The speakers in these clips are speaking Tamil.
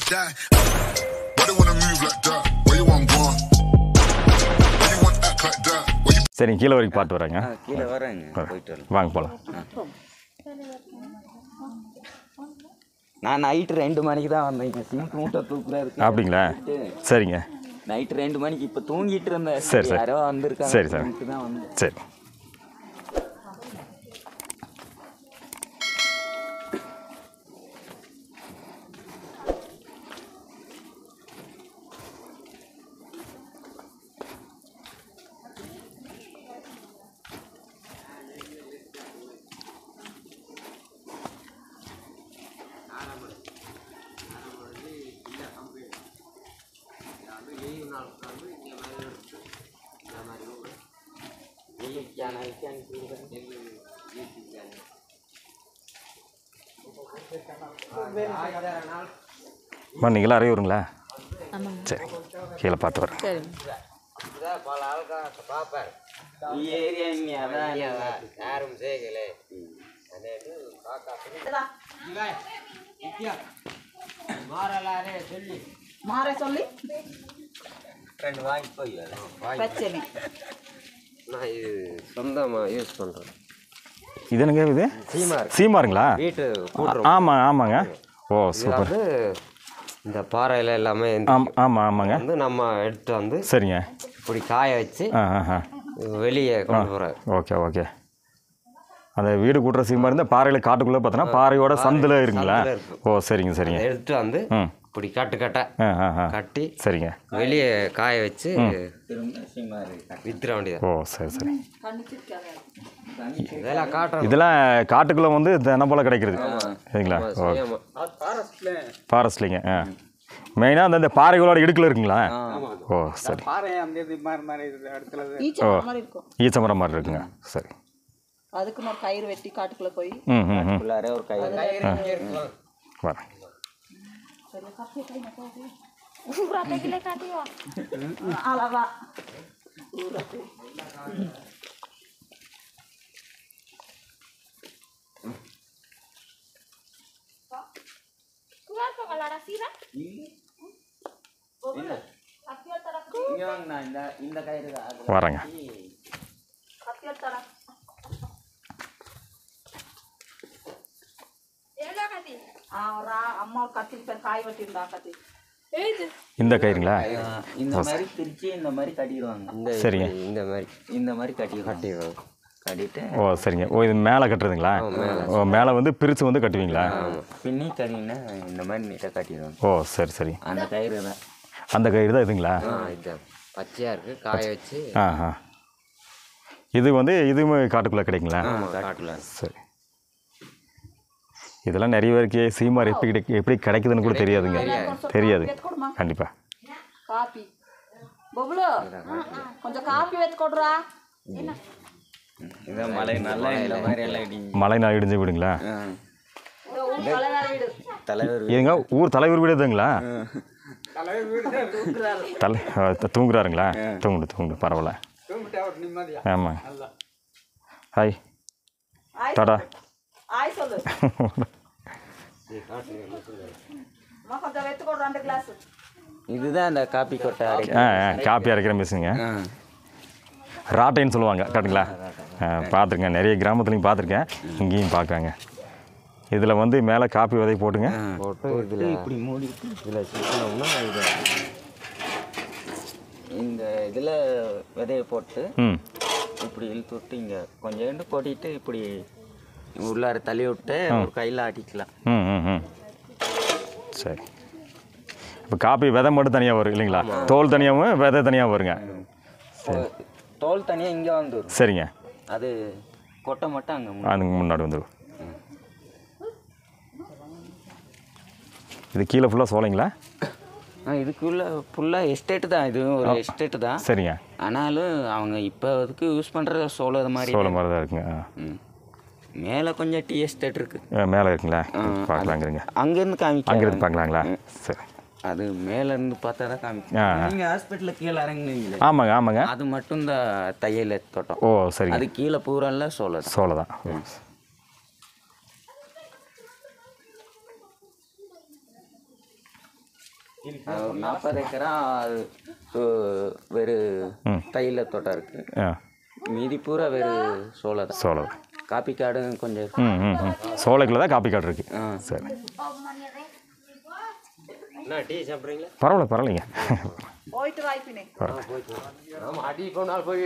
die. Why they wanna move like that? Where you want gone? Why you want act like that? சரி கீழே வரைக்கும் பாட்டு வராங்க. கீழே வரேங்க, போயிட்டு வரலாம். வாங்க போகலாம். நான் நைட்டு 2 மணிக்கு தான் வந்தேங்க, சிமெண்ட் மூட்டை தூக்குறாரு. அப்படிங்களா? சரிங்க. நைட்டு 2 மணிக்கு இப்போ தூங்கிட்டு இருந்தேன். சரி சரி. யாரோ வந்திருக்காங்க. சரி சார். தான் வந்தேன். சரி. நீங்களா அறையூருங்களா? சரி கீழே பார்த்து வரேன். மாற சொல்லி ரெண்டு வாங்கி போய் பிரச்சனை நான் இது சொந்தமாக யூஸ் பண்ணுறேன். இது என்னங்க இது? சீமாருங்களா? வீட்டு ஆமாம் ஆமாங்க. Oh super. இந்த பாறையில் எல்லாமே ஆமாம் ஆமாங்க வந்து நம்ம எடுத்து வந்து சரிங்க இப்படி காய வச்சு வெளியே கொண்டு போகிறேன். Okay okay. அந்த வீடு கூட்டுற சீமா இருந்தால் பாறையில் காட்டுக்குள்ளே பார்த்தோன்னா பாறையோட சந்தில் இருக்குங்களா? ஓ சரிங்க சரிங்க. எடுத்து வந்து இப்படி கட்டை கட்டி சரிங்க வெளியே காய வச்சு வித்துற வேண்டியது. ஓ சரி சரி. இதெல்லாம் காட்டுறோம். இதெல்லாம் காட்டுக்குள்ளே வந்து தினம் போல் கிடைக்கிறது சரிங்களா? ஓகே. ஃபாரஸ்ட்லிங்க. மெயினாக அந்த பாறைகளோட இடுக்கில் இருக்குங்களா? ஓ சரி. ஓ ஈச்ச மரம் மாதிரி இருக்குங்க. சரி. அதுக்கு நான் கயிறு வெட்டி காட்டுக்குள்ளே போய் ஒரு கயிறு வரேன். அளவா வரேங்க. அம்மா கத்தி காய் வெட்டிருந்தா கத்தி இந்த கயிறுங்களா? இந்த மாதிரி பிரித்து இந்த மாதிரி கட்டிடுவாங்க. சரிங்க. இந்த மாதிரி கட்டிடுவாங்க. கட்டிட்டு ஓ சரிங்க. ஓ இது மேலே கட்டுறதுங்களா? ஓ மேலே வந்து பிரித்து வந்து கட்டுவீங்களா? பின்னி கட்டிங்கன்னா இந்த மாதிரி நீட்டாக கட்டிடுவாங்க. ஓ சரி சரி. அந்த கயிறு தான். அந்த கயிறு தான் இதுங்களா? இதுதான் பச்சையாக இருக்குது, காய வச்சு. இது வந்து இதுவுமே காட்டுக்குள்ளே கிடைக்குங்களா? காட்டுக்குள்ள. சரி. இதெல்லாம் நிறைய பேருக்கு சீமார் எப்படி கிடைக்குதுன்னு கூட தெரியாதுங்க. தெரியாது கண்டிப்பாக. காப்பி பபுலு கொஞ்சம் காப்பி வச்சு கொடுறா. இதான் மழை நல்லா இந்த மாதிரி எல்லாம் இடிஞ்சு மழை நாள் இடிஞ்சு விடுங்களா? தலைவர் ஏங்க ஊர் தலைவர் வீடு இதுங்களா? தூங்குறாருங்களா? தூங்குடு பரவாயில்ல. ஆமாம். Hi tata. இதுதான் அந்த காப்பி கொட்டை காப்பி அரைக்கிற மிஷினுங்க. ராட்டைன்னு சொல்லுவாங்க கரெக்டுங்களா? பார்த்துருக்கேன், நிறைய கிராமத்துலையும் பார்த்துருக்கேன், இங்கேயும் பார்க்குறாங்க. இதில் வந்து மேலே காப்பி விதை போட்டுங்க. போட்டு இதில் இப்படி மூடிட்டு இதில் சுற்றினோம்னா இந்த இதில் விதையை போட்டு இப்படி இழுத்து விட்டு இங்கே கொஞ்சோண்டு கொட்டிட்டு இப்படி உள்ளார தள்ளி விட்டு ஒரு கையில் ஆட்டிக்கலாம். சரி. இப்போ காப்பி விதை மட்டும் தனியாக வரும் இல்லைங்களா? தோல் தனியாகவும் விதை தனியாக வருங்க. தோல் தனியாக இங்கே வந்துடும். சரிங்க. அது கொட்டை மட்டும் அங்கே முன்னாடி வந்துடும். இது கீழே ஃபுல்லாக சோலைங்களா? இதுக்குள்ள ஃபுல்லாக எஸ்டேட்டு தான். இது ஒரு எஸ்டேட்டு தான். சரிங்க. ஆனாலும் அவங்க இப்போ அதுக்கு யூஸ் பண்ணுற சோள மாதிரி தான் இருக்குங்க. மேலே கொஞ்சம் டீ எஸ்டேட் இருக்குது. மேலே இருக்குங்களா? பார்க்கலாங்கிறீங்க. அங்கேருந்து அங்கேருந்து பார்க்கலாங்களா? சரி. அது மேலேருந்து பார்த்தா தான் காமிக்கும். நீங்கள் ஹாஸ்பிட்டலில் கீழே இறங்குனீங்களே? ஆமாங்க ஆமாங்க. அது மட்டும் இந்த தையல் தோட்டம். ஓ சரி. அது கீழே பூரால சோள தான். ஒரு 40 ஏக்கரா வெறு தைல தோட்டம் இருக்கு. மீதி பூரா வெறு சோளை தான். சோளை. காப்பி காடு கொஞ்சம். சோளைக்குள்ள தான் காப்பி காடு இருக்கு. சரி. டீ சாப்பிட்றீங்களா? பரவாயில்லைங்க. போயிட்டு வாய்ப்பினே. அடி போனால் போய்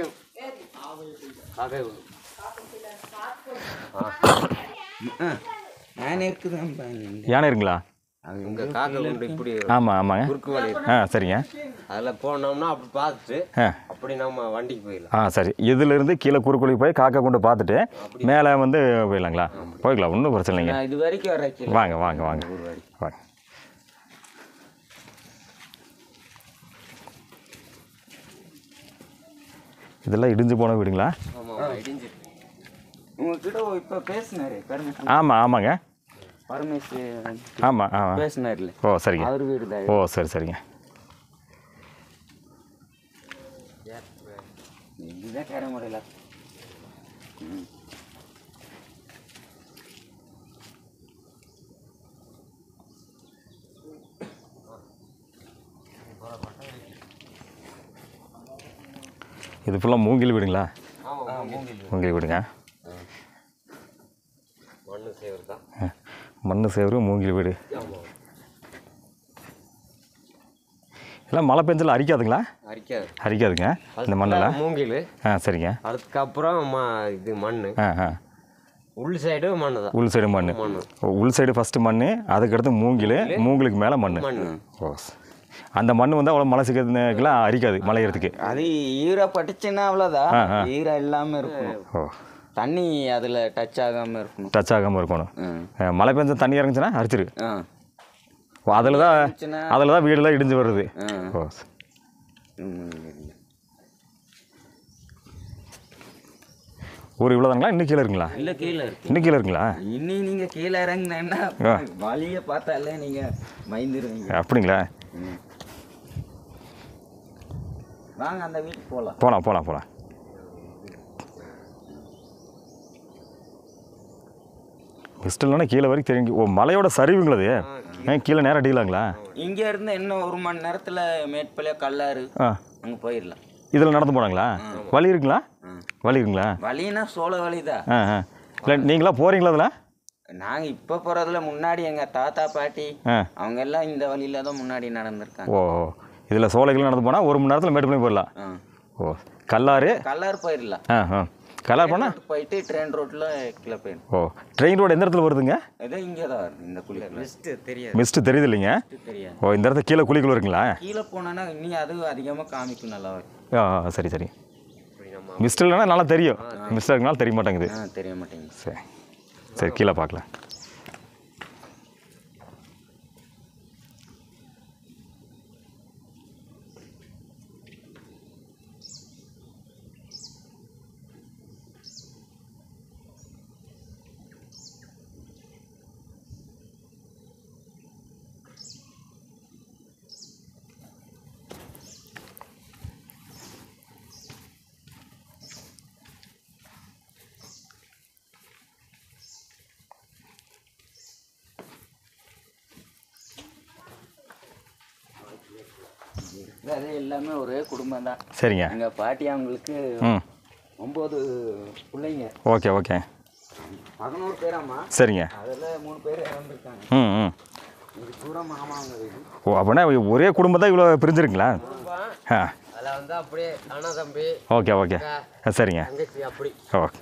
யானை இருக்குதுப்பா. யானை இருக்குங்களா? உங்க காக்கை உண்டு இப்படி. ஆமாங்க. குறுக்கு வழி. சரிங்க. அதில் போனோம்னா அப்படி பார்த்துட்டு அப்படி நம்ம வண்டிக்கு போயிடலாம். சரி. இதிலிருந்து கீழே குறுக்குழி போய் காக்கா கொண்டு பார்த்துட்டு மேலே வந்து போயிடலாங்களா? போய்க்கலாம், ஒன்றும் பிரச்சனை இல்லைங்க. இது வரைக்கும் வர வாங்க வாங்க வாங்க வாங்க. இதெல்லாம் இடிஞ்சு போன வீடுங்களா? உங்ககிட்ட இப்போ பேசினாரு ஆமாங்க. பரமேஸ்வரன். ஆமாம் பேசினார்ல. ஓ சரிங்க. அவர் வீடு தான். ஓ சரிங்க. இதுதான் கரமுறையில். இது ஃபுல்லாக மூங்கில் வீடுங்களா? மூங்கில் வீடுங்க. மண்ணு சேவரு மூங்கில் வீடு. எல்லாம் மழை பெஞ்சல அரிக்காதுங்களா? அரிக்காதுங்க இந்த மண்ணில். மூங்கில். சரிங்க. அதுக்கப்புறம் இது மண். உள் சைடு மண் தான். உள் சைடு மண். உள் சைடு ஃபஸ்ட்டு மண், அதுக்கடுத்து மூங்கிலுக்கு மேலே மண். ஓ, அந்த மண் வந்து அவ்வளோ மழை சிக்கிறதுக்கெல்லாம் அரிக்காது மழையிறதுக்கு. அது ஈரம் பட்டுச்சுன்னா அவ்வளோதான். ஈரம் இல்லாமல் இருக்கும். ஓ, தண்ணி அதில் டச் ஆகாமல் இருக்கணும். டச் ஆகாமல் இருக்கணும். மழை பெஞ்ச தண்ணி இறங்குச்சுன்னா அரிச்சிரு. அதில் தான் வீடெல்லாம் இடிஞ்சு வருது. ஓ, ஊர் இவ்வளோதாங்களா? இன்னும் கீழே இருக்குங்களா? இல்லை கீழே இருக்கு. இன்னும் கீழே இருக்குங்களா? இன்னும் நீங்கள் கீழே இறங்குனா வழியை பார்த்தாலே நீங்கள் பயந்துருவீங்க. அப்படிங்களா? வாங்க அந்த வீட்டுக்கு போகலாம். மிஸ்டல்னா கீழே வரைக்கும் தெரியும். ஓ, மலையோட சரிவுங்களது கீழே நேரம் அடிக்கலாங்களா? இங்கே இருந்து இன்னும் 1 மணி நேரத்தில் மேட்பள்ளியா கல்லாறு அங்கே போயிடலாம். இதில் நடந்து போனாங்களா? வழி இருக்குங்களா? வழின்னா சோள வழி தான். இல்லை நீங்களா போகிறீங்களா அதில்? நாங்கள் இப்போ போகிறதுல முன்னாடி எங்கள் தாத்தா பாட்டி அவங்க எல்லாம் இந்த வழியில தான் முன்னாடி நடந்திருக்காங்க. ஓ, இதில் சோலைகள் நடந்து போனால் 1 மணி நேரத்தில் மேட்டுப்பள்ளி போயிடலாம். ஓ, கல்லாறு போயிடலாம். கல்லாறு போனால் போயிட்டு ட்ரெயின் ரோட்டில் கீழே போயிடும். ஓ, ட்ரெயின் ரோடு எந்த இடத்துல வருதுங்க? ஏதோ இங்கே தான் வருது. இந்த குழி மிஸ்ட்டு தெரியுது இல்லைங்க? தெரியாது. ஓ, இந்த இடத்துல கீழே குழிக்குள்ள இருக்குங்களா? கீழே போனோன்னா இன்னும் அது அதிகமாக காமிக்கும். நல்லா வரும். சரி. மிஸ்ட் இல்லைன்னா நல்லா தெரியும். மிஸ்ட் இருக்கனால தெரிய மாட்டேங்குது. தெரிய மாட்டேங்குது. சரி கீழே பார்க்கலாம். அது எல்லாமே ஒரே குடும்பம் தான். சரிங்க. எங்கள் பாட்டி அவங்களுக்கு 9 பிள்ளைங்க. ஓகே 11 பேராம்மா. சரிங்க. அதில் 3 பேர் இறந்துருக்காங்க. இது பூரா மாமாங்க வீடு. ஓ, அப்படின்னா ஒரே குடும்பம் தான் இவ்வளோ பிரிஞ்சிருக்குங்களா? அதில் வந்து அப்படியே அண்ணா தம்பி. ஓகே சரிங்க. தங்கச்சி அப்படி. ஓகே.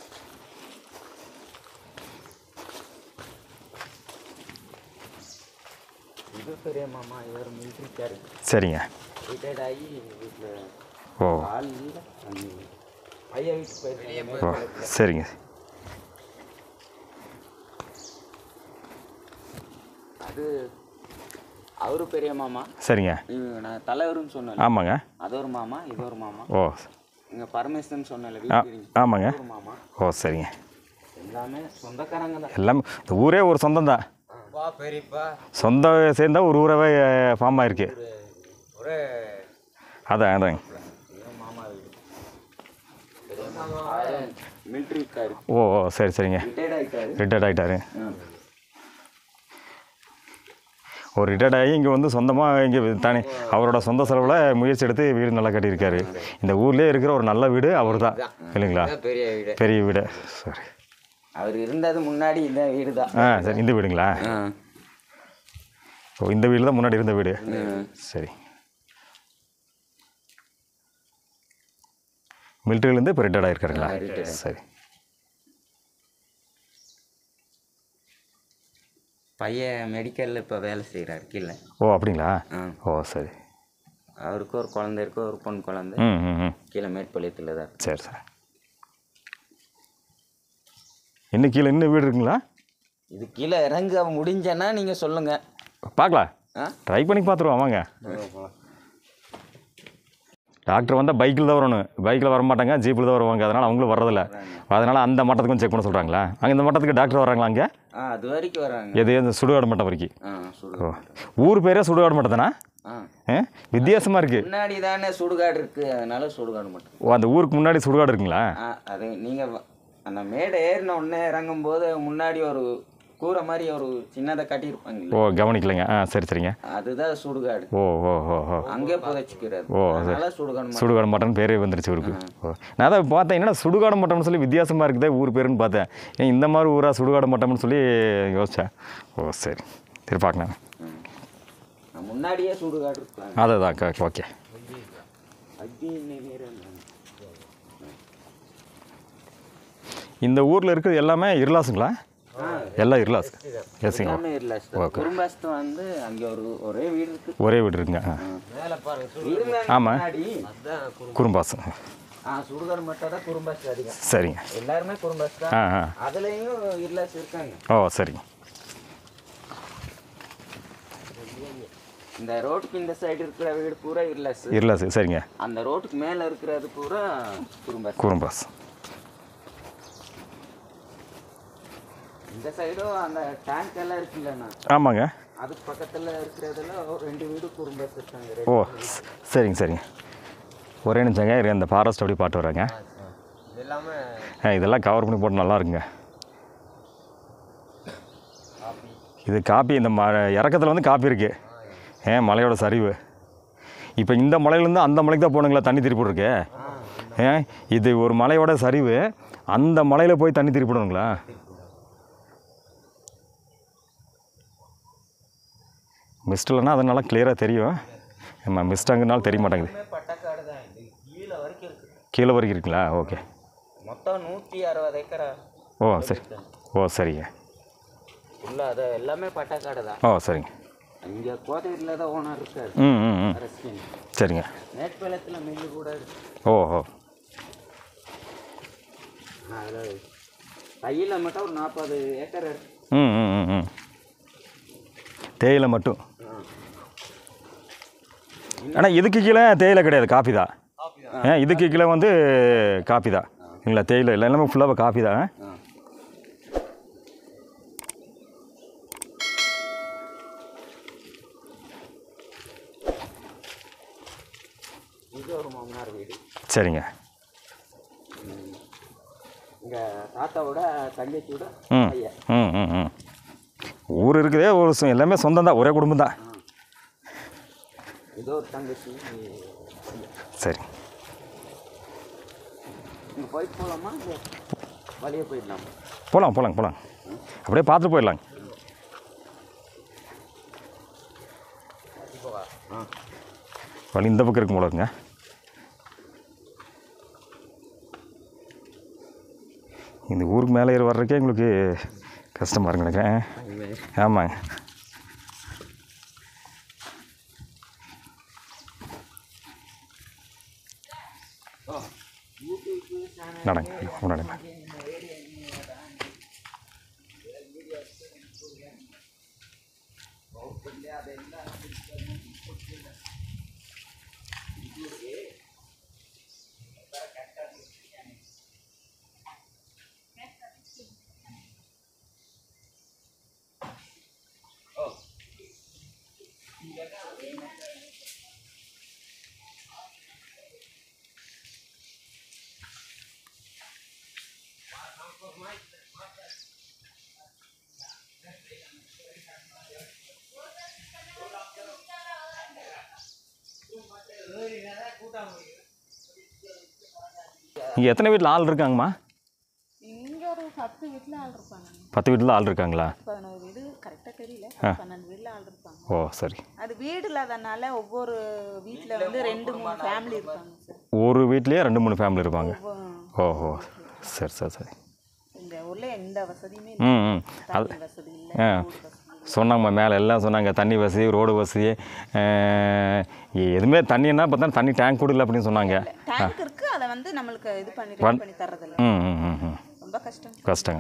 இது பெரிய மாமா, இவர் மிலிட்ரிக்காரு. சரிங்க. ரிட்டையர்ட் ஆகி வீட்டில். ஓ, ஆள் இல்லை. ஐயா வீட்டுக்கு போயிருக்கேன். ஓ, சரிங்க. அது அவரு பெரிய மாமா. சரிங்க. நான் தலைவருன்னு சொன்னேன். ஆமாங்க. அது ஒரு மாமா, இது ஒரு மாமா. ஓ, இங்கே பரமேஸ்வரன் சொன்னேன். ஆமாங்க. மாமா. ஓ, சரிங்க. எல்லாமே சொந்தக்காரங்க தான். எல்லாமே இந்த ஊரே ஒரு சொந்தம் தான். பெரியப்பா சொந்தம் சேர்ந்தா ஒரு ஊரவே ஃபார்ம் ஆயிருக்கு. ஒரே அதாங்க. மாமா வீடு. மிலிட்ரிக்காரு. ஓ, சரிங்க. ரிட்டையர்ட் ஆகிட்டாரு. ஓ, ஒரு ரிட்டையர்ட் ஆகி இங்கே வந்து சொந்தமாக இங்கே தனி அவரோட சொந்த செலவில் முயற்சி எடுத்து வீடு நல்லா கட்டியிருக்காரு. இந்த ஊர்லேயே இருக்கிற ஒரு நல்ல வீடு அவர் தான் இல்லைங்களா? பெரிய வீடு. பெரிய வீடு. சரி, அவர் இருந்தது முன்னாடி இந்த வீடு தான். சரி. இந்த வீடுங்களா? ஓ, இந்த வீடு தான் முன்னாடி இருந்த வீடு. சரி. மிலிட்ரியிலேருந்து இப்போ ரிட்டையர்ட் ஆகிருக்காருங்களா? சரி. பையன் மெடிக்கலில் இப்போ வேலை செய்கிறார் கீழே. ஓ, அப்படிங்களா? ஓ, சரி. அவருக்கு ஒரு குழந்தை இருக்கு, ஒரு பொண்ணு குழந்தை. கீழே மேட்டுப்பாளையத்தில் தான். சரி சார். இன்னும் கீழே இன்னும் வீடு இருக்குங்களா? இது கீழே இறங்க முடிஞ்சேன்னா நீங்கள் சொல்லுங்கள், பார்க்கலாம். ட்ரை பண்ணி பார்த்துருவோம் வாங்க. டாக்டர் வந்தால் பைக்கில் தான் வரணும். பைக்கில் வர மாட்டாங்க, ஜீப்பில் தான் வருவாங்க. அதனால் அவங்களும் வர்றதில்ல. அதனால் அந்த மட்டத்துக்கும் செக் பண்ண சொல்கிறாங்களா? அங்கே இந்த மட்டத்துக்கு டாக்டர் வர்றாங்களா அங்கே? அது வரைக்கும் வராங்க. எது இந்த சுடுகாடு மட்டம் வரைக்கும்? ஓ, ஊர் பேரே சுடுகாடு மட்டம் தானே? வித்தியாசமாக இருக்குது. முன்னாடி தானே சுடுகாடு இருக்குது, அதனால சுடுகாடு மட்டும். ஓ, அந்த ஊருக்கு முன்னாடி சுடுகாடு இருக்குங்களா? அது நீங்கள் அந்த மேடை ஏறின உடனே இறங்கும்போது முன்னாடி ஒரு கூரை மாதிரி ஒரு சின்னதை கட்டியிருப்பாங்க. ஓ, கவனிக்கலைங்க. சரி சரிங்க. அதுதான் சுடுகாடு. ஓ ஓ ஓ ஓ அங்கே புதைச்சிக்கிறது. ஓ, அதனால சுடுகாடு. சுடுகாடு மட்டம்னு பேரே வந்துருச்சு ஊருக்கு. ஓ, நான் அதை பார்த்தேன், என்னடா சுடுகாடு மட்டம்னு சொல்லி வித்தியாசமாக இருக்குதே ஊர் பேருன்னு பார்த்தேன். ஏன் இந்த மாதிரி ஊரா சுடுகாடு மட்டம்னு சொல்லி யோசித்தேன். ஓ, சரி. சரி, பார்க்கலாம். முன்னாடியே சுடுகாடு இருக்கலாம். அதான் ஓகே. இந்த ஊரில் இருக்கிறது எல்லாமே இருளாசுங்களா? எல்லாம் இருளாஸ். எஸ்ங்க. குறும்பாஸ்து வந்து அங்கே ஒரே வீடு இருக்கு. ஒரே வீடு இருக்குங்க. ஆமாம், குறும்பாசம். சுடுகாடு மட்டும் தான் குறும்பாஸ்து அதிகம். சரிங்க. எல்லாருமே குறும்பாஸ்து தான். அதுலேயும் இருளாஸ் இருக்காங்க. ஓ, சரிங்க. இந்த ரோட்டுக்கு இந்த சைடு இருக்கிற வீடு பூரா இருளாஸ். இருளாஸ், சரிங்க. அந்த ரோட்டுக்கு மேலே இருக்கிறது பூரா குறும்பாஸ். குறும்பாஸ். இந்த சைடும் அந்த டேங்க் எல்லாம் இருக்குல்லண்ணா. ஆமாங்க. அதுக்கு பக்கத்தில் இருக்கிறதெல்லாம் 2 வீடு குறும்பாஸ் இருக்காங்க. ஓ, சரிங்க சரிங்க. ஒரே நிமிஷங்க, இந்த ஃபாரஸ்ட் அப்படி பாட்டு வராங்க. இதெல்லாம் கவர் பண்ணி போட்டு நல்லா இருக்குங்க. இது காப்பி. இந்த இறக்கத்தில் வந்து காப்பி இருக்குது. மலையோட சரிவு. இப்போ இந்த மலையிலேருந்து அந்த மலைக்கு தான் போகணுங்களா தண்ணி திருப்பி இருக்கு? இது ஒரு மலையோட சரிவு, அந்த மலையில் போய் தண்ணி திருப்பி விடணுங்களா? மிஸ்ட் இல்லைன்னா அது நல்லா கிளியராக தெரியும். மிஸ்ட் அங்கேனாலும் தெரிய மாட்டேங்குது. கீழே வரைக்கும் இருக்குங்களா? ஓகே. மொத்தம் 160 ஏக்கரா. ஓ, சரி. ஓ, சரிங்க. இல்லை, அது எல்லாமே பட்டக்காடு தான். ஓ, சரிங்க. இங்கே கோத்தகிரியில் தான் ஓனர் இருக்காரு. சரிங்க. மேட்டுப்பாளையத்தில் மில்லு கூட இருக்கு. ஓஹோ. அதில் தையில் மட்டும் ஒரு 40 ஏக்கர் இருக்கு. தேயிலை மட்டும். ஆனால் இதுக்கு கீழே தேயிலை கிடையாது, காஃபி தான். இதுக்கு கீழே வந்து காஃபி தான் இல்லைங்களா? தேயிலை இல்லை, எல்லாமே ஃபுல்லாக காஃபி தான். இது ஒரு மாமனார் வீடு. சரிங்க. எங்கள் தாத்தாவோட தங்கச்சியோட பையன். ஊர் இருக்குதே, ஒரு எல்லாமே சொந்தம் தான், ஒரே குடும்பம் தான். ஏதோ ஒரு தங்கச்சி. சரி. இங்கே போயிட்டு போகலாமா, வழியே போயிடலாமா? போகலாம். அப்படியே பார்த்துட்டு போயிடலாங்க. வழி இந்த பக்கம் இருக்கும் போல இருக்குங்க. இந்த ஊருக்கு மேலே ஏறி வர்றதுக்கே எங்களுக்கு கஷ்டமாக இருக்கு நினைக்கிறேன். ஆமாங்க. நடங்க. இங்கே எத்தனை வீட்டில் ஆள் இருக்காங்கம்மா? இங்கே ஒரு 10 வீட்டில் ஆள் இருப்பாங்க. 10 வீட்டில் ஆள் இருக்காங்களா? 11 வீடு கரெக்டாக தெரியல. 12 வீட்டில் ஆள் இருப்பாங்க. ஓ சரி. அது வீடு இல்லாதனால ஒவ்வொரு வீட்டில் வந்து 2-3 ஃபேமிலி இருப்பாங்க சார். ஒரு வீட்லேயே 2-3 ஃபேமிலி இருப்பாங்க. ஓஹோ சரி சரி சரி. இந்த ஊரில் எந்த வசதியுமே அது வசதி இல்லை. சொன்னாங்கம்மா மேலே எல்லாம் சொன்னாங்க, தண்ணி வசதி, ரோடு வசதி, எதுவுமே தண்ணின்னா பார்த்தா தண்ணி டேங்க் கூட இல்லை அப்படின்னு சொன்னாங்க. டேங்க் இருக்குது, அதை வந்து நம்மளுக்கு இது பண்ணி தர்றதில்ல. ரொம்ப கஷ்டங்க.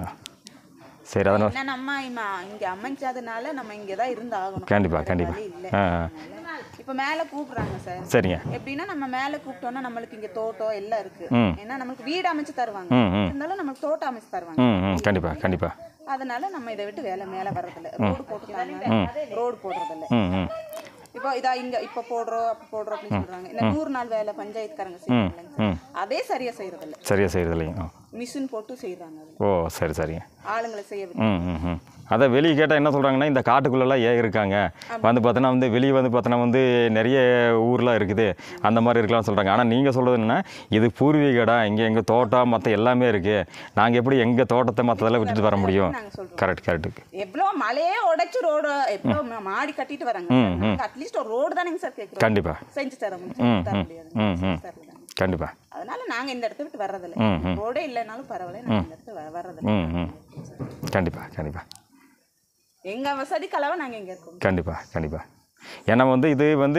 சரி அதனால் ஏன்னா நம்ம இங்கே அமைஞ்சதுனால நம்ம இங்கே தான் இருந்து ஆகணும். கண்டிப்பாக. இப்போ மேலே கூப்பிட்றாங்க சார். சரிங்க. எப்படின்னா நம்ம மேலே கூப்பிட்டோம்னா நம்மளுக்கு இங்கே தோட்டம் எல்லாம் இருக்குது. ஏன்னா நம்மளுக்கு வீடு அமைச்சு தருவாங்க, இருந்தாலும் நம்மளுக்கு தோட்டம் அமைச்சு தருவாங்க. கண்டிப்பாக. அதனால நம்ம இதை விட்டு மேலே வர்றதில்ல. ரோடு போட்டுருக்காங்க, ரோடு போடுறதில்ல. இப்போ இதா இங்கே இப்போ போடுறோம் அப்போ போடுறோம் அப்படின்னு சொல்கிறாங்க. இந்த 100 நாள் வேலை பஞ்சாயத்துக்காரங்க செய்யறாங்க, அதே சரியாக செய்யறதில்ல. மிஷின் போட்டு செய்கிறாங்க. ஓ சரி சரிங்க. ஆளுங்களை செய்ய அதை வெளியே கேட்டால் என்ன சொல்கிறாங்கன்னா, இந்த காட்டுக்குள்ளெல்லாம் இருக்காங்க வந்து பார்த்தோன்னா வந்து வெளியே வந்து பார்த்தோன்னா வந்து நிறைய ஊர்லாம் இருக்குது, அந்த மாதிரி இருக்கலாம்னு சொல்கிறாங்க. ஆனால் நீங்கள் சொல்கிறது என்னென்னா, இது பூர்வீகடா, இங்கே எங்கள் தோட்டம் மற்ற எல்லாமே இருக்குது, நாங்கள் எப்படி எங்கள் தோட்டத்தை மற்றதெல்லாம் விட்டுட்டு வர முடியும்? கரெக்ட். எவ்வளோ மலையே உடைச்சு ரோடு எவ்வளோ மாடி கட்டிட்டு வராங்க. அட்லீஸ்ட் ஒரு ரோடு தானேங்க சார் கேட்குறோம். கண்டிப்பாக செஞ்சு தர முடியாது. கண்டிப்பாக. அதனால நாங்கள் இந்த இடத்த விட்டு வர்றதில்லை. ரோடே இல்லைனாலும் பரவாயில்ல, நாங்கள் இந்த இடத்துல வர்றதில்லை. கண்டிப்பாக. எங்கள் வசதிக்கு அளவு நாங்கள் இங்கே இருக்கோம். கண்டிப்பாக. ஏன்னா வந்து இது வந்து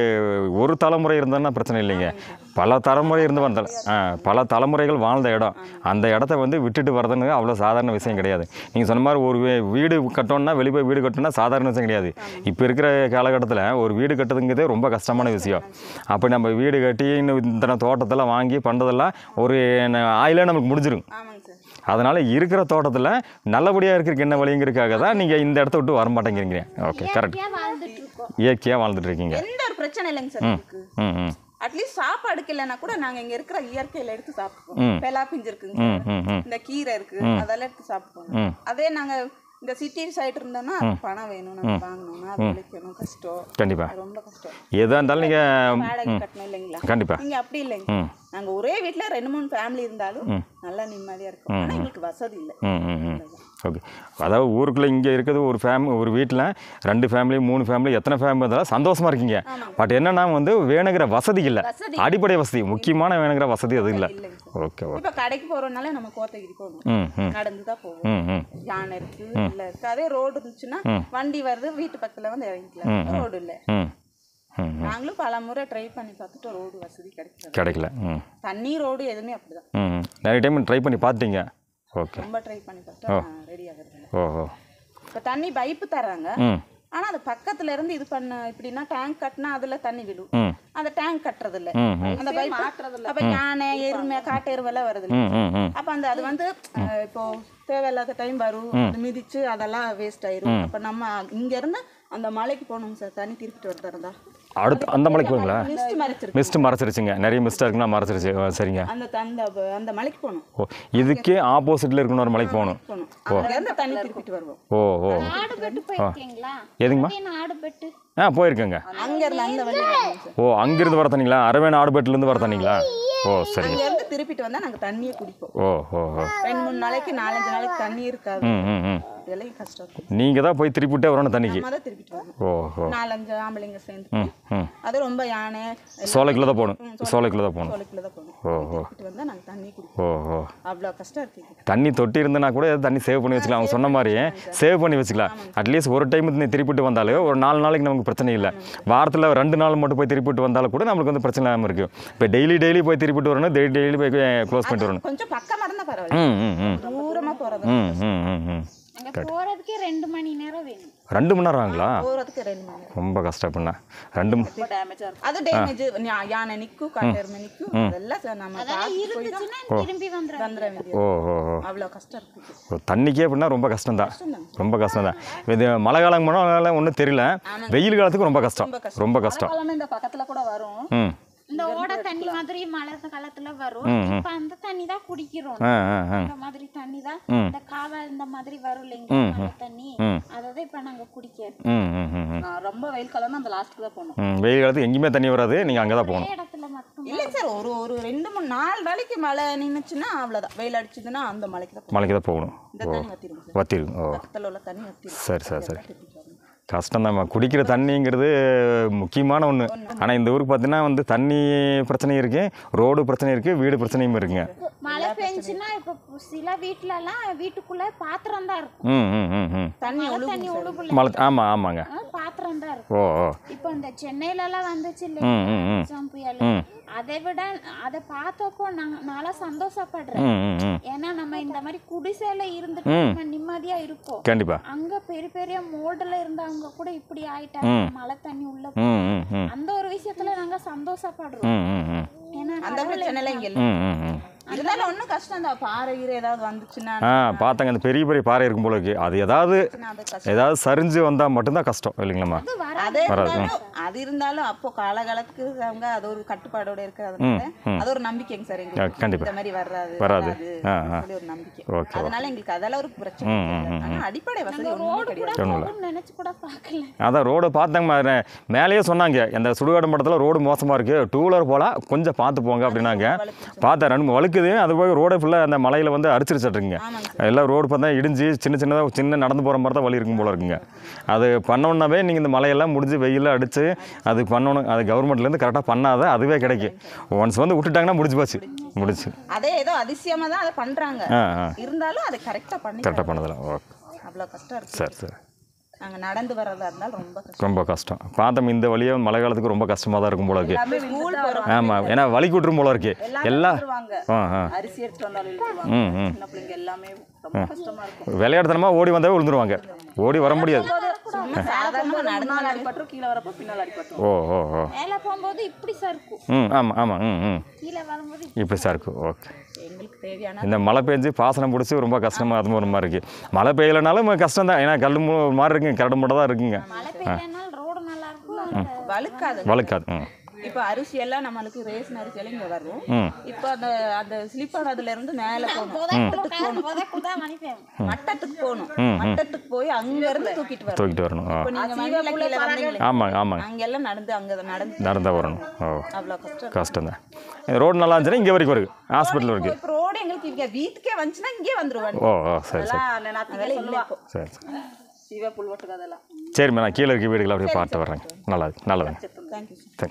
ஒரு தலைமுறை இருந்ததுன்னா பிரச்சனை இல்லைங்க, பல தலைமுறை இருந்து வந்தால் பல தலைமுறைகள் வாழ்ந்த இடம், அந்த இடத்த வந்து விட்டுட்டு வர்றதுன்னு அவ்வளோ சாதாரண விஷயம் கிடையாது. நீங்கள் சொன்ன மாதிரி ஒரு வீடு கட்டணும்னா, வெளியே போய் வீடு கட்டணும்னா சாதாரண விஷயம் கிடையாது. இப்போ இருக்கிற காலகட்டத்தில் ஒரு வீடு கட்டுறதுங்கிறதே ரொம்ப கஷ்டமான விஷயம். அப்போ நம்ம வீடு கட்டி இந்த தோட்டத்தெல்லாம் வாங்கி பண்ணுறதெல்லாம் ஒரு ஆயிலே நமக்கு முடிஞ்சிடும். அதனால் இருக்கிற தோட்டத்தில் நல்லபடியாக இருக்கிறதுக்கு என்ன வழிங்கிறதுக்காக தான் நீங்கள் இந்த இடத்த விட்டு வர மாட்டேங்கிறீங்க. Okay correct. இயற்கையாக வாழ்ந்துட்டு இருக்கீங்க. எந்த ஒரு பிரச்சனை இல்லைங்க சார். அட்லீஸ்ட் சாப்பாடுக்கு இல்லைன்னா கூட நாங்கள் இங்கே இருக்கிற இயற்கையில் எடுத்து சாப்பிடுவோம். பெலா பிஞ்சு இருக்குங்க, இந்த கீரை இருக்கு, அதெல்லாம் எடுத்து சாப்பிடுவோம். அதே நாங்கள் இந்த சிட்டி சைடு இருந்தோம்னா பணம் வேணும், நம்ம வாங்கணும்னா அது விளைக்கணும், கஷ்டம். கண்டிப்பாக ரொம்ப கஷ்டம். எதாக இருந்தாலும் நீங்கள் வாடகை கட்டணும் இல்லைங்களா? கண்டிப்பாக. நீங்கள் அப்படி இல்லைங்க, நாங்கள் ஒரே வீட்டில் 2-3 ஃபேமிலி இருந்தாலும் நல்லா நிம்மதியாக இருக்கும். ஆனால் எங்களுக்கு வசதி இல்லை. ஓகே. அதாவது ஊருக்குள்ளே இங்கே இருக்கிறது ஒரு வீட்டில் 2 ஃபேமிலி 3 ஃபேமிலி எத்தனை ஃபேமிலி இருந்தாலும் சந்தோஷமாக இருக்கீங்க. பட் என்னன்னா வந்து வேணுங்கிற வசதி இல்லை, அடிப்படை வசதி, முக்கியமான வேணுங்கிற வசதி அது இல்லை. ஓகே. இப்போ கடைக்கு போகிறோம்னாலே நம்ம கோத்தகிரி போகணும், நடந்து தான் போவோம். யானை இருக்கு, இல்லை இருக்கு. அதே ரோடு இருந்துச்சுன்னா வண்டி வருது, வீட்டு பக்கத்தில் வந்து இறங்கிக்கலாம். ரோடு இல்லை. நாங்களும் பல முறை ட்ரை பண்ணி பார்த்துட்டு ரோடு வசதி கிடைக்கல. தண்ணி ரோடு எதுவுமே அப்படிதான். நிறைய டைம் ட்ரை பண்ணி பார்த்துட்டீங்க? ஓகே. ரொம்ப ட்ரை பண்ணி பார்த்தா ரெடி ஆகுது. ஓஹோ. இப்போ தண்ணி பைப்பு தர்றாங்க, ஆனால் அது பக்கத்துல இருந்து இது பண்ண இப்படின்னா டேங்க் கட்டினா அதில் தண்ணி விடும். அந்த டேங்க் கட்டுறது இல்லை, அந்த பைப் மாட்டுறதில்ல. அப்போ யானை எருமை காட்டு எருமெல்லாம் வருது. அப்போ அது வந்து இப்போ தேவையில்லாத டைம் வரும், அது மிதிச்சு அதெல்லாம் வேஸ்ட் ஆயிரும். அப்போ நம்ம இங்கேருந்து அந்த மலைக்கு போகணும் சார், தண்ணி திருப்பிட்டு வரதா. அடுத்து அந்த மலைக்கு போங்களா? மிஸ்ட் மறைச்சிருச்சுங்க, நிறைய மிஸ்டாக இருக்குன்னா மறைச்சிருச்சு. சரிங்க. அந்த மலைக்கு போகணும். ஓ, இதுக்கே ஆப்போசிட்டில் இருக்கணும் ஒரு மலைக்கு போகணும். தண்ணி திருப்பிட்டு வருவோம். ஓ எதுங்கம்மா? போயிருக்கேங்க. ஓ, அங்கிருந்து வர தண்ணிங்களா? அரவேண ஆடுபேட்டிலேருந்து வர தண்ணிங்களா? ஓ சரி. அங்கிருந்து திருப்பிட்டு வந்தால் நாங்கள் தண்ணியே குடிப்போம். 2-3 நாளைக்கு 4-5 நாளைக்கு தண்ணி இருக்காது. இதெல்லாம் கஷ்டம். நீங்கள் தான் போய் திருப்பிட்டே வரணும் தண்ணிக்கு. நம்ம தான் திருப்பிட்டு வரணும். 4-5 ஆம்பளைங்க சேர்ந்து. அது ரொம்ப யானை சோலைக்குள்ள தான் போகணும். ஓஹோ. வந்தால் நாங்கள் தண்ணி குடிப்போம். ஓஹோ. அவ்வளோ கஷ்டம் இருக்குது. தண்ணி தொட்டி இருந்தனா கூட தண்ணி சேவ் பண்ணி வச்சுக்கலாம். அவங்க சொன்ன மாதிரி சேவ் பண்ணி வச்சுக்கலாம். அட்லீஸ்ட் ஒரு டைம் திருப்பிட்டு வந்தாலே ஒரு 4 நாளைக்கு நமக்கு பிரச்சனை இல்லை. வாரத்தில் 2 நாள் மட்டும் போய் திருப்பிட்டு வந்தாலும் கூட நம்மளுக்கு வந்து பிரச்சனை இல்லாமல் இருக்குது. இப்போ டெய்லி போய் திருப்பிட்டு வரணும், டெய்லி போய் க்ளோஸ் பண்ணிட்டு வரணும். கொஞ்சம் பக்கமாக இருந்தால் பரவாயில்ல, தூரமாக போகிறது. போறதுக்கே 2 மணி நேரம் வேணும். 2 மணி நேரம் ஆகுங்களா? போறதுக்கு 2 மணி நேரம். ரொம்ப கஷ்டப்பண்ணா. 2 அது டேமேஜ், யானை நிக்கும், காட்டெருமை நிக்கும், அதெல்லாம் நம்ம இருந்துச்சுன்னா திரும்பி வந்துரும். ஓஹோ. அவ்வளோ கஷ்டம் இருக்கு. தண்ணிக்கே அப்படின்னா ரொம்ப கஷ்டம் தான். ரொம்ப கஷ்டம் தான். இது மழை காலம் போனாலும் ஒன்றும் தெரியல, வெயில் காலத்துக்கு ரொம்ப கஷ்டம். ரொம்ப கஷ்டம். இந்த பக்கத்துல கூட வரும். இந்த ஓட தண்ணி மாதிரி மழை காலத்துல வரும். இப்ப அந்த தண்ணி தான் குடிக்கிறோம். இந்த மாதிரி தண்ணி தான் இந்த காவல் இந்த மாதிரி வரும் இல்லைங்க மழை தண்ணி, அதாவது இப்ப நாங்க குடிக்கிறோம். ரொம்ப வெயில் காலம்னா அந்த லாஸ்ட்க்கு தான் போகணும். வெயில் காலத்துக்கு எங்கேயுமே தண்ணி வராது, நீங்கள் அங்கே தான் போகணும். இடத்துல மட்டும் இல்லை சார், ஒரு 2-3-4 நாளைக்கு மழை நின்றுச்சுன்னா அவ்வளோதான். வெயில் அடிச்சதுன்னா அந்த மலைக்கு தான் மலைக்கு தான் போகணும். இந்த தண்ணி வத்திரும் சார். வத்திரும். ஓ பக்கத்தில் உள்ள தண்ணி வத்திரும். சரி. கஷ்டம்தாம்மா. குடிக்கிற தண்ணிங்கிறது முக்கியமான ஒன்று. ஆனால் இந்த ஊருக்கு பார்த்தீங்கன்னா வந்து தண்ணி பிரச்சனையும் இருக்குது, ரோடு பிரச்சனை இருக்குது, வீடு பிரச்சனையும் இருக்குங்க. மழை பெஞ்சுன்னா இப்போ சில வீட்டுலலாம் வீட்டுக்குள்ள பாத்திரம் தான் இருக்கும். தண்ணி உழுகுள்ள மழை ஆமாங்க பாத்திரம் தான் இருக்கும். ஓ இப்போ இந்த சென்னையில எல்லாம் வந்துச்சு இல்லையா புயல், அதை விட அதை பார்த்தப்போ நல்லா சந்தோஷப்படுறேன். ஏன்னா நம்ம இந்த மாதிரி குடிசையில இருந்துட்டு நம்ம நிம்மதியா இருப்போம். கண்டிப்பா. அங்க பெரிய பெரிய மோடுல இருந்தவங்க கூட இப்படி ஆயிட்டாங்க, மழை தண்ணி உள்ள அந்த ஒரு விஷயத்துல நாங்க சந்தோஷப்படுறோம். ஏன்னா அந்த பிரச்சனை இங்க இல்லை. இதனால ஒன்றும் கஷ்டம் தான். பாறை ஏதாவது வந்துச்சுன்னா பார்த்தாங்க அந்த பெரிய பெரிய பாறை இருக்கும் போல இருக்கு. அது ஏதாவது சரிஞ்சு வந்தால் மட்டும்தான் கஷ்டம் இல்லைங்களாம்மா? அது இருந்தாலும் அப்போ காலகாலத்துக்கு அவங்க அது ஒரு கட்டுப்பாடோட இருக்கிறதுனால அது ஒரு நம்பிக்கைங்க சார் எங்களுக்கு. கண்டிப்பா இந்த மாதிரி வராது ஒரு நம்பிக்கை. அதனால எங்களுக்கு அதெல்லாம் ஒரு பிரச்சனை. ஆனா அடிப்படை வசதி நினைச்சு கூட பார்க்கல. அதான் ரோடு பார்த்தாங்க, மேலேயே சொன்னாங்க இந்த சுடுகாடு மட்டத்தில் ரோடு மோசமாக இருக்குது, 2 வீலர் போகலாம், கொஞ்சம் பார்த்து போங்க அப்படின்னாங்க. பார்த்தா 2 வழுக்குது. அது போய் ரோடை ஃபுல்லாக அந்த மலையில் வந்து அரிச்சிருச்சுட்டுருங்க. எல்லாம் ரோடு பார்த்தா இடிஞ்சு சின்ன நடந்து போகிற மாதிரி தான் வழி இருக்கும் போல இருக்குங்க. அது பண்ணோன்னாவே நீங்கள் இந்த மலையெல்லாம் முடிஞ்சு வெயிலில் அடித்து அது பண்ணணும். அது கவர்மெண்ட்லேருந்து கரெக்டாக பண்ணாத அதுவே கிடைக்கும். ஒன்ஸ் வந்து விட்டுட்டாங்கன்னா முடிச்சு அதே ஏதோ அதிசயமாக தான் அதை பண்ணுறாங்க. இருந்தாலும் அதை கரெக்டாக பண்ணதில்ல. ஓகே, அவ்வளோ கஷ்டம் இருக்குது. சரி. நாங்கள் நடந்து வர்றதா இருந்தாலும் ரொம்ப கஷ்டம். பார்த்தோம் இந்த வழியாக மழை காலத்துக்கு ரொம்ப கஷ்டமாக தான் இருக்கும் போல இருக்கு. ஆமாம், ஏன்னா வலிக்கு விட்டுரும் போல இருக்கு. எல்லாம் அரிசி எடுத்து வந்தாலும் எல்லாமே ரொம்ப கஷ்டமா இருக்கும். விளையாடுத்தனமாக ஓடி வந்தாவே விழுந்துருவாங்க, ஓடி வர முடியாது. இப்படி சறுக்கும். ஓகே, இந்த மழை பெஞ்சு பாசனம் பிடிச்சி ரொம்ப கஷ்டமாக அது ஒரு மாதிரி இருக்குது. மழை பெய்யலைனாலும் கஷ்டம் தான், ஏன்னா கல் மாதிரி இருக்குங்க, கரடு மூட்டை தான் இருக்குங்க. வழுக்காது. இப்போ அரிசி எல்லாம் நம்மளுக்கு ரேஷன் அரிசி எல்லாம் இங்கே வரும். இப்போ அந்த ஸ்லிப்பானதுல இருந்து மேலே போகணும், மட்டத்துக்கு மட்டத்துக்கு போய் அங்க இருந்து தூக்கிட்டு வரணும். ஆமாங்க, அங்கெல்லாம் நடந்து வரணும். அவ்வளோ கஷ்டம் தான். ரோடு நல்லா இருந்துச்சுன்னா இங்கே வரைக்கும் வருது, ஹாஸ்பிட்டல் இருக்கு. ரோடு எங்களுக்கு இங்கே வீட்டுக்கே வந்துச்சுன்னா இங்கே வந்துருவாங்க. சரி சரிம்மா, நான் கீழே இருக்க வீடுகளை அப்படியே பார்த்து வர்றேங்க. நல்லதுங்க. தேங்க்யூ.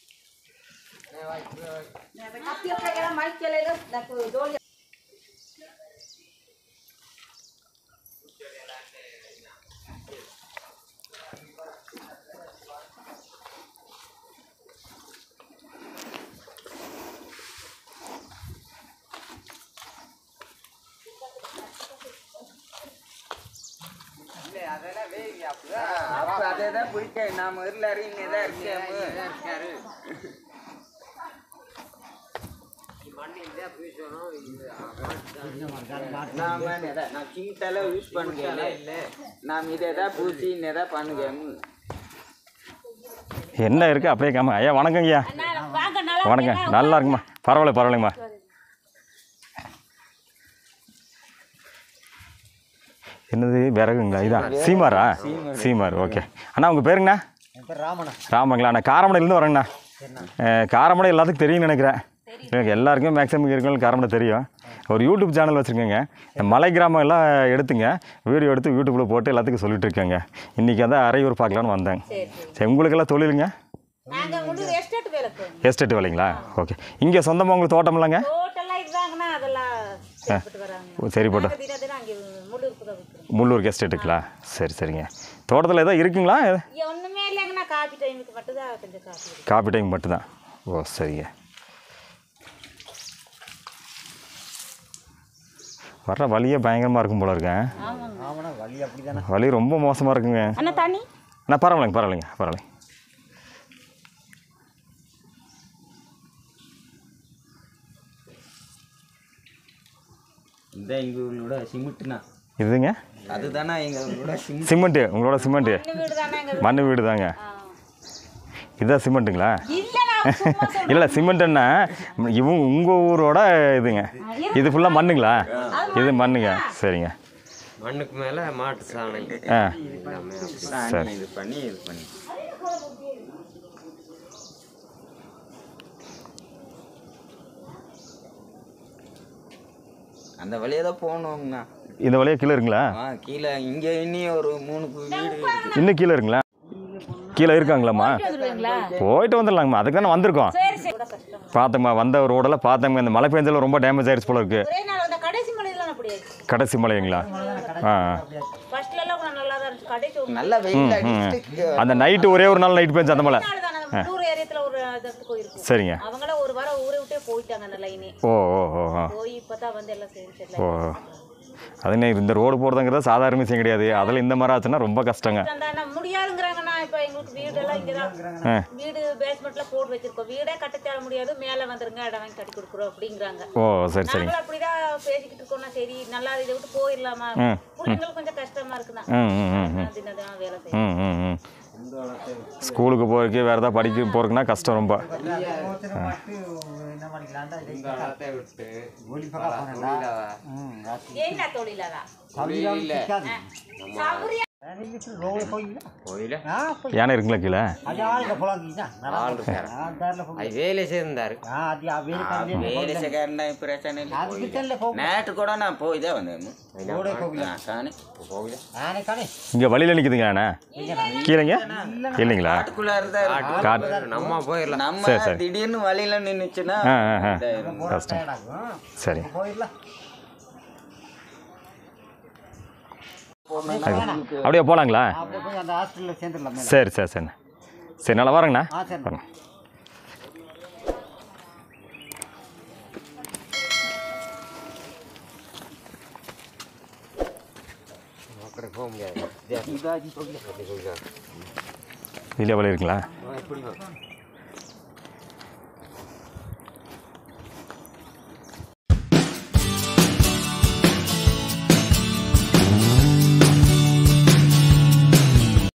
அதேதான் பிடிக்க நாம எல்லாரும் இருக்காரு. நான் கிங்டல யூஸ் பண்ணுங்க, நாம் இதை பூசி பண்ணுங்க. என்ன இருக்கு அப்படியே காம. ஐயா வணக்கங்க. ஐயா வணக்கம். நல்லா இருக்குமா? பரவாயில்லைங்கம்மா. என்னது விறகுங்களா? இதான் சீமார். ஓகே அண்ணா, உங்கள் பேருங்கண்ணா? ராமங்களா? அண்ணா காரமடையிலேருந்து வரேங்கண்ணா. காரமடை எல்லாத்துக்கும் தெரியும்னு நினைக்கிறேன். எனக்கு எல்லாருக்குமே மேக்ஸிமம் இருக்கவங்களுக்கு காரமடை தெரியும். ஒரு யூடியூப் சேனல் வச்சுருக்கேங்க, மலை கிராமம் எல்லாம் எடுத்துங்க, வீடியோ எடுத்து யூடியூப்பில் போட்டு எல்லாத்துக்கும் சொல்லிட்டு இருக்கேங்க. இன்றைக்கி வந்து அரையூர் பார்க்கலான்னு வந்தேங்க. சரி, உங்களுக்கெல்லாம் தொழிலுங்க? எஸ்டேட் வேலைங்களா? ஓகே. இங்கே சொந்தமாக உங்களுக்கு தோட்டம் இல்லைங்க? சரி போட்டோம். முள்ளூருக்கு எஸ்டேட்டுங்களா? சரிங்க. தோட்டத்தில் எதாவது இருக்குங்களா? காப்பி டைம் மட்டும்தான். ஓ சரிங்க. வர்ற வழியே பயங்கரமாக இருக்கும் போல இருக்கேன். வழி ரொம்ப மோசமாக இருக்குங்க. அண்ணா பரவாயில்லைங்க. இதுங்க சிமெண்ட்டு. உங்களோட சிமெண்ட்டு மண் வீடு தாங்க. இதுதான் சிமெண்ட்டுங்களா? இல்லை சிமெண்ட்டுன்னா உங்கள் ஊரோட இதுங்க இது ஃபுல்லாக மண்ணுங்களா? இது மண்ணுங்க. சரிங்க. மண்ணுக்கு மேலே மாட்டு சாணம். ஆ சரி. இது பண்ணி அந்த வழியாக தான் போகணுங்கண்ணா. இந்த வழியாக கீழே இருக்குங்களா? கீழே இங்கே இன்னும் ஒரு 3 வீடு இன்னும் கீழே இருக்குங்களா? கீழே இருக்காங்களாம்மா? போயிட்டு வந்துடலாங்கம்மா. அதுக்கு தானே வந்திருக்கோம். பார்த்தோம்மா வந்த ரோடெல்லாம் பார்த்தோம்மா. இந்த மழை பெஞ்சதில் ரொம்ப டேமேஜ் ஆகிடுச்சு போல இருக்கு. கடைசி மலைங்களா? நல்ல வெயில். அந்த நைட்டு ஒரே ஒரு நாள் நைட் பெஞ்சு அந்த மலை. சரிங்க. ஓ ஓ ஓ ஓ அதுன்னு இந்த ரோடு போகிறதுங்கிறது சாதாரண விஷயம் கிடையாது. அதில் இந்த மாதிரி ஆச்சுன்னா ரொம்ப கஷ்டங்க. இப்போ எங்களுக்கு வீடெல்லாம் இங்கே தான் வீடு பேஸ்மெண்ட்ல போட்டு வச்சிருக்கோம். வீடே கட்டத்தால முடியாது, மேலே வந்துருங்க இடம் வாங்கி கட்டி கொடுக்குறோம் அப்படிங்கிறாங்க. ஓ சரி சரி. நாங்களும் அப்படிதான் பேசிக்கிட்டு இருக்கோம்னா சரி நல்லா இதை விட்டு போயிடலாமா, பிள்ளைங்களுக்கு கொஞ்சம் கஷ்டமா இருக்குண்ணா. தினதான் வேலை செய்யும். ஸ்கூலுக்கு போகிறதுக்கு வேறு ஏதாவது படிக்க போகிறதுக்குன்னா கஷ்டம் ரொம்ப. என்ன தொழிலாதா? யானை இருக்குங்களா கீழே? வேலை செய்தாரு. நேற்று கூட நான் போய் தான் வந்தேன். இங்கே வழியில் நிற்குதுங்க யானை கீழேங்க? இல்லைங்களா? நம்ம போயிடலாம். நம்ம திடீர்னு வழியில நின்றுச்சுன்னா கஷ்டம். சரி அப்படியே போகலாங்களா? சரி சரி சரி சரி நல்லா வரேங்கண்ணா. வரேங்க. வெளியே வழி இருக்குங்களா?